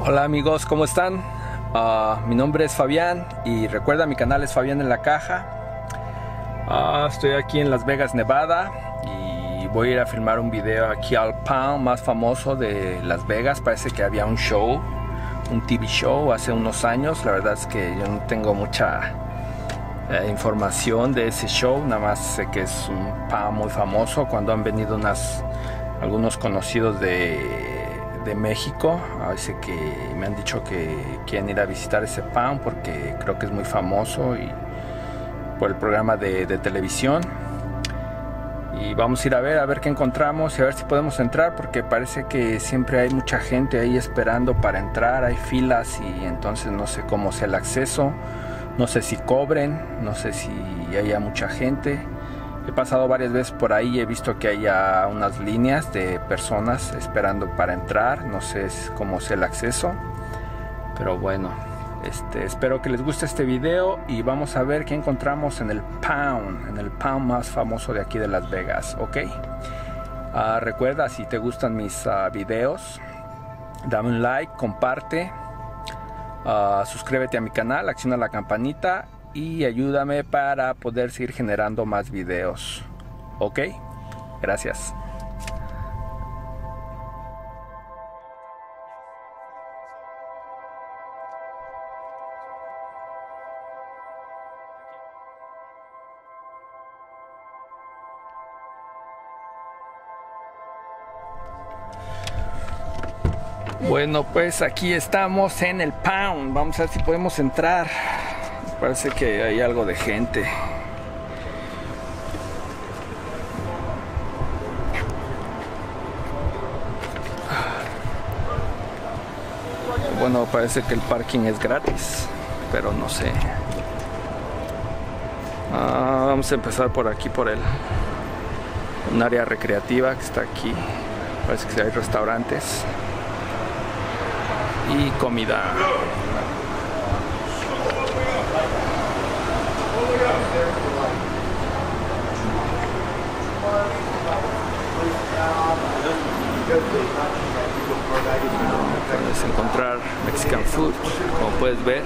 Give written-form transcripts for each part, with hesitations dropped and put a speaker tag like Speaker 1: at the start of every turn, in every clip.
Speaker 1: Hola amigos, ¿cómo están? Mi nombre es Fabián y recuerda, mi canal es Fabián en la Caja. Estoy aquí en Las Vegas, Nevada, y voy a ir a filmar un video aquí al Pound más famoso de Las Vegas. Parece que había un show, un TV show hace unos años. La verdad es que yo no tengo mucha información de ese show, nada más sé que es un Pound muy famoso. Cuando han venido algunos conocidos de México, dice que me han dicho que quieren ir a visitar ese Pound porque creo que es muy famoso y por el programa de televisión. Y vamos a ir a ver qué encontramos y a ver si podemos entrar, porque parece que siempre hay mucha gente ahí esperando para entrar, hay filas y entonces no sé cómo sea el acceso, no sé si cobren, no sé si haya mucha gente. He pasado varias veces por ahí y he visto que hay unas líneas de personas esperando para entrar. No sé cómo es el acceso, pero bueno, espero que les guste este video y vamos a ver qué encontramos en el Pound más famoso de aquí de Las Vegas, ¿ok? Recuerda, si te gustan mis videos, dame un like, comparte, suscríbete a mi canal, acciona la campanita y ayúdame para poder seguir generando más videos, ¿ok? Gracias. Bueno, pues aquí estamos en el Pound. Vamos a ver si podemos entrar. Parece que hay algo de gente. Bueno, parece que el parking es gratis, pero no sé. Vamos a empezar por aquí, por un área recreativa que está aquí. Parece que hay restaurantes y comida. Puedes encontrar Mexican food, como puedes ver.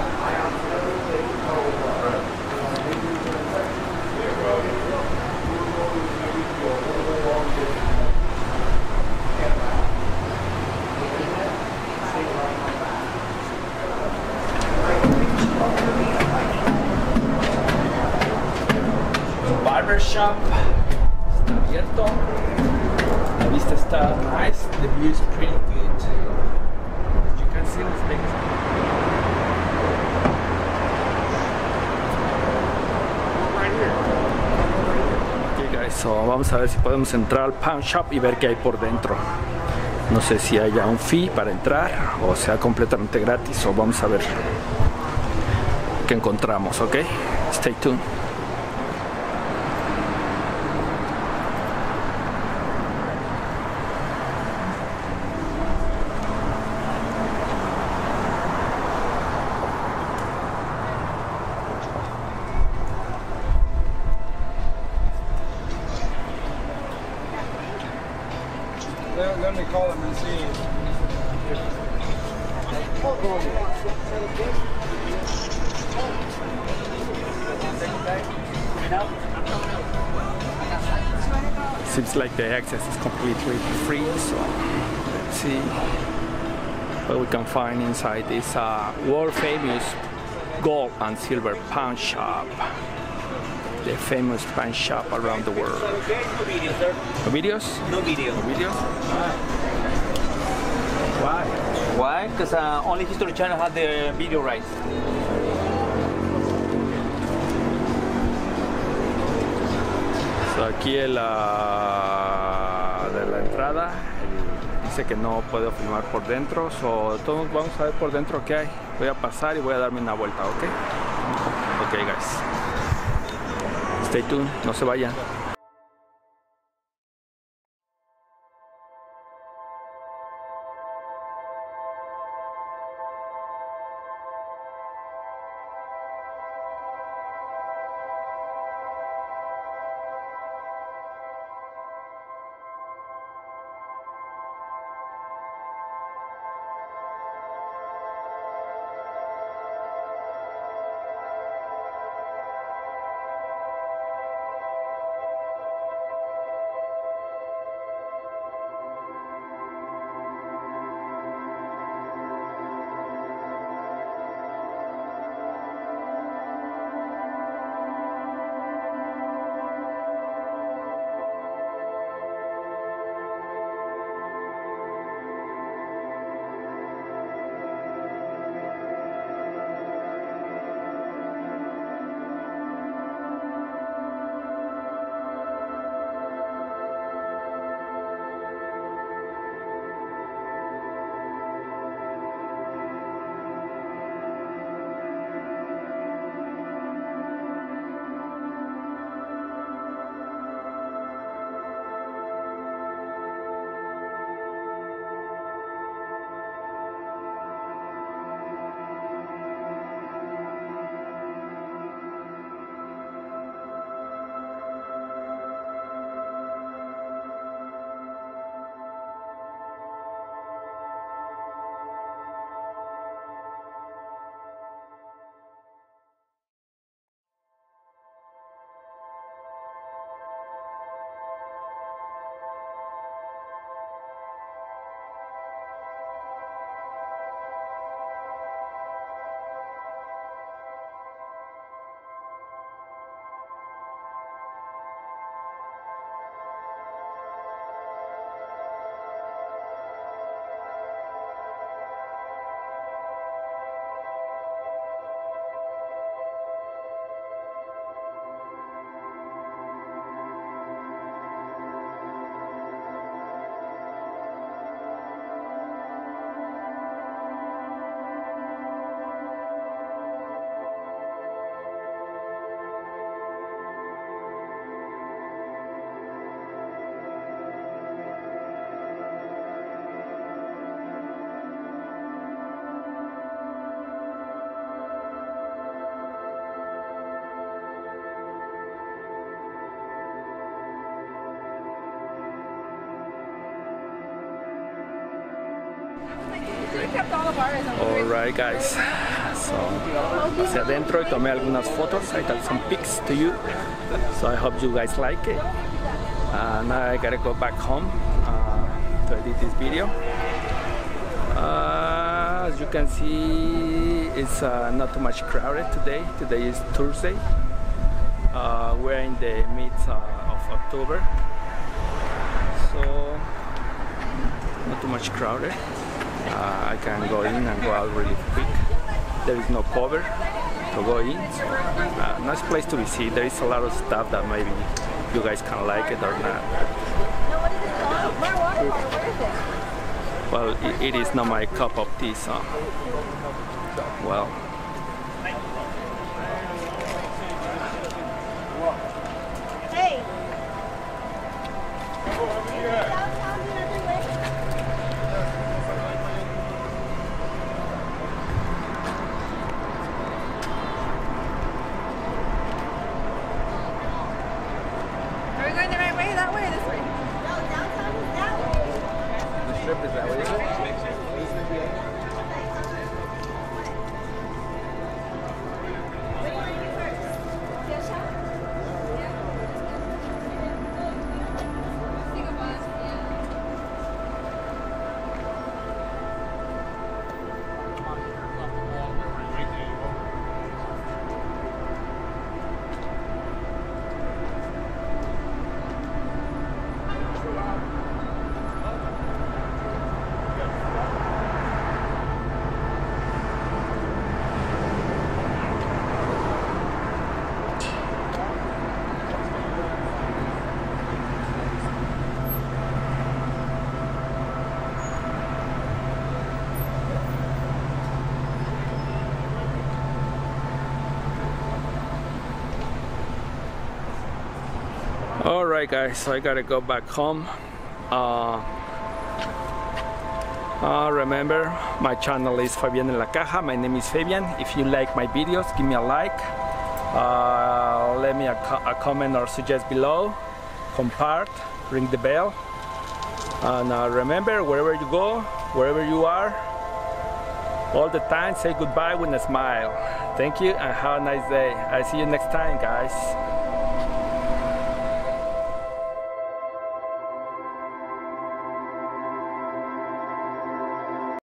Speaker 1: Barbershop está abierto. La vista está nice. The view is pretty good. You can see the things. Right here. Okay guys, so vamos a ver si podemos entrar al Pound Shop y ver qué hay por dentro. No sé si haya un fee para entrar o sea completamente gratis, o vamos a ver qué encontramos, ¿ok? Stay tuned.
Speaker 2: Let me call him and see
Speaker 1: Seems like the access is completely free, so let's see what we can find inside this world famous gold and silver pawn shop. The famous pawn shop around the world. No videos?
Speaker 3: No video.
Speaker 1: No videos? Why?
Speaker 3: Why? Because only History Channel has the video rights.
Speaker 1: So aquí de la entrada dice que no puedo filmar por dentro, so todos vamos a ver por dentro qué hay. Voy a pasar y voy a darme una vuelta, ¿ok? Ok guys, stay tuned, no se vayan. Alright guys, so hacia adentro y tomé algunas fotos. I got some pics to you, so I hope you guys like it. Now I gotta go back home to edit this video. As you can see, it's not too much crowded today. Today is Thursday. We're in the midst of October, so not too much crowded. I can go in and go out really quick. There is no cover to go in, so nice place to visit. There is a lot of stuff that maybe you guys can like it or not. Well, it is not my cup of tea, so well.
Speaker 4: Hey. Are we going the right way? That way or this way? No, downtown is that way.
Speaker 1: The strip is that way.
Speaker 4: Where do you want to go first? Get a shot? Take a bus,
Speaker 1: Alright guys, so I gotta go back home. Remember, my channel is Fabian en la Caja. My name is Fabian. If you like my videos, give me a like. Let me a comment or suggest below. Compart, ring the bell. And remember, wherever you go, wherever you are, all the time say goodbye with a smile. Thank you and have a nice day. I'll see you next time, guys.